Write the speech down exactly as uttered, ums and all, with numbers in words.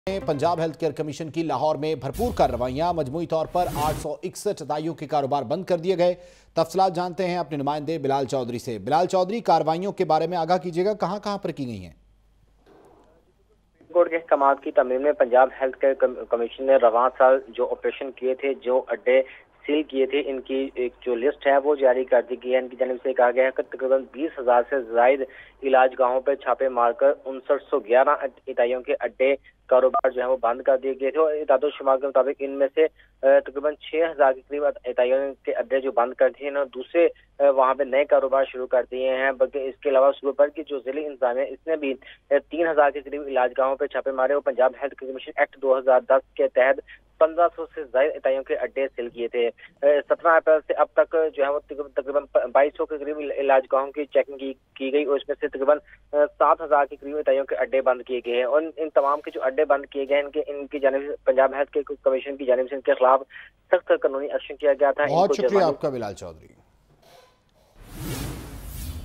Punjab health care commission की लाहौर में भरपूर कार्रवाइयां। मजमूई तौर पर आठ सौ इकसठ दाइयों के कारोबार बंद कर दिए गए। तफसलात जानते हैं अपने नुमाइंदे बिलाल चौधरी से। बिलाल चौधरी, कार्रवाइयों के बारे में आगाह कीजिएगा, कहां कहां पर की गई हैं? कोर्ट के अहकाम की तमीम में पंजाब हेल्थ केयर कमीशन ने रवां साल जो ऑपरेशन किए थे, जो अड्डे सील किए थे, इनकी एक जो लिस्ट है वो जारी कर दी गई है। इनकी जानिब से कहा गया है कि तकरीबन बीस हजार से जायद इलाज गाहों पर छापे मारकर उनसठ सौ ग्यारह इकाइयों के अड्डे कारोबार जो है वो बंद कर दिए गए थे और इतादो शुमार के मुताबिक इनमें से तकरीबन छह हजार के करीब इकाइयों के अड्डे जो बंद कर दिए हैं और दूसरे वहां पे नए कारोबार शुरू कर दिए हैं। बल्कि इसके अलावा सूबे भर की जो जिले इंतजामिया इसने भी तीन हजार के करीब इलाज गाहों पर छापे मारे और पंजाब हेल्थ कमीशन एक्ट दो हजार दस के तहत पंद्रह सौ से ज्यादा इकाइयों के अड्डे सील किए थे। सत्रह अप्रैल से अब तक जो है वो तकरीबन बाईस सौ के करीब इलाज गाहों की चेकिंग की, की गई और इसमें से तकरीबन सात हजार के करीब इकाइयों के अड्डे बंद किए गए हैं और इन तमाम के जो अड्डे बंद किए गए हैं इनके इनकी जानिब पंजाब हेल्थ केयर कमीशन की जानिब से इनके खिलाफ सख्त कानूनी एक्शन किया गया था। बहुत शुक्रिया आपका बिलाल चौधरी।